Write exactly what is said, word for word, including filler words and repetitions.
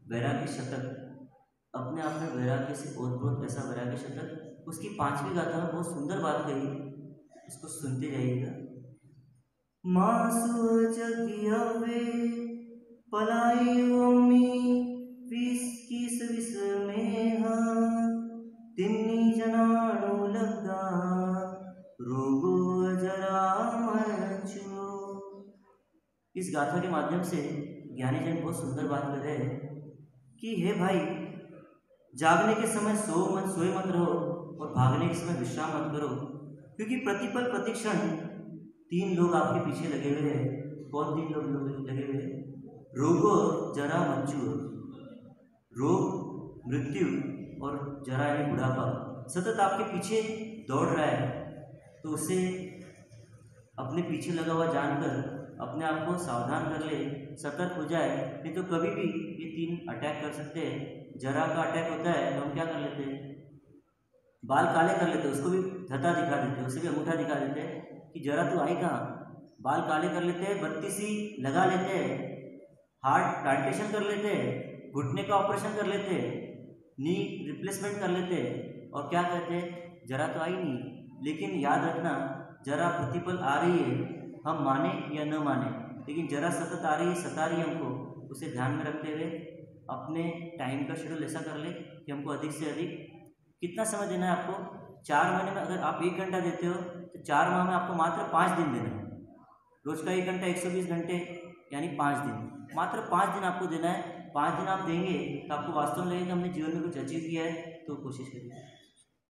वैराग्य शतक, अपने आप में वैराग्य से ओतप्रोत ऐसा वैराग्य शतक। उसकी पांचवी गाथा में बहुत सुंदर बात कही, इसको सुनते जाइएगा। मासु जगिया वे पलाई ओमी विस किस विस में तिन्नी जनाणु लगा रोगो जरा मचो। इस गाथा के माध्यम से ज्ञानी जन बहुत सुंदर बात कर रहे हैं कि हे भाई, जागने के समय सो मत सोए मत रहो और भागने के समय विश्राम मत करो, क्योंकि प्रतिपल प्रतिक्षण तीन लोग आपके पीछे लगे हुए हैं। कौन तीन लोग लगे हुए हैं? रोगो जरा मृत्यु, रोग मृत्यु और जरा यानी बुढ़ापा सतत आपके पीछे दौड़ रहा है। तो उसे अपने पीछे लगा हुआ जानकर अपने आप को सावधान कर ले, सतर्क हो जाए, नहीं तो कभी भी ये तीन अटैक कर सकते हैं। जरा का अटैक होता है तो हम क्या कर लेते हैं, बाल काले कर लेते हैं, उसको भी धता दिखा देते हैं, उसे भी अंगूठा दिखा देते हैं कि जरा तो आई कहाँ। बाल काले कर लेते हैं, बत्ती सी लगा लेते हैं, हार्ट ट्रांसप्लांटेशन कर लेते हैं, घुटने का ऑपरेशन कर लेते हैं, नी रिप्लेसमेंट कर लेते हैं, और क्या कहते हैं, जरा तो आई नहीं। लेकिन याद रखना, जरा प्रतिपल आ रही है, हम माने या न माने, लेकिन जरा सतत आ रही है, सता रही है हमको। उसे ध्यान में रखते हुए अपने टाइम का शेड्यूल ऐसा कर ले कि हमको अधिक से अधिक कितना समय देना है आपको। चार महीने में अगर आप एक घंटा देते हो तो चार माह में आपको मात्र पाँच दिन देना है। रोज का एक घंटा एक सौ बीस घंटे यानी पाँच दिन, मात्र पाँच दिन आपको देना है। पाँच दिन आप देंगे तो आपको वास्तव में लगेगा हमने जीवन में कुछ अचीव किया है। तो कोशिश करिए।